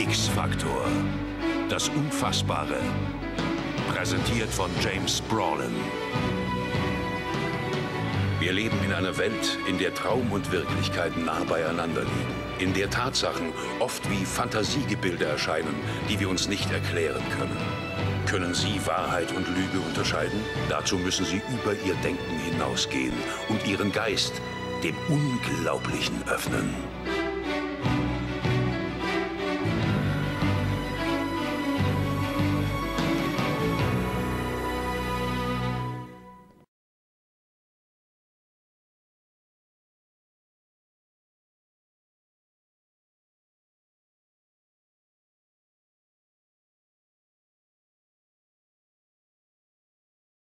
X-Faktor. Das Unfassbare. Präsentiert von James Brolin. Wir leben in einer Welt, in der Traum und Wirklichkeit nah beieinander liegen. In der Tatsachen oft wie Fantasiegebilde erscheinen, die wir uns nicht erklären können. Können Sie Wahrheit und Lüge unterscheiden? Dazu müssen Sie über Ihr Denken hinausgehen und Ihren Geist dem Unglaublichen öffnen.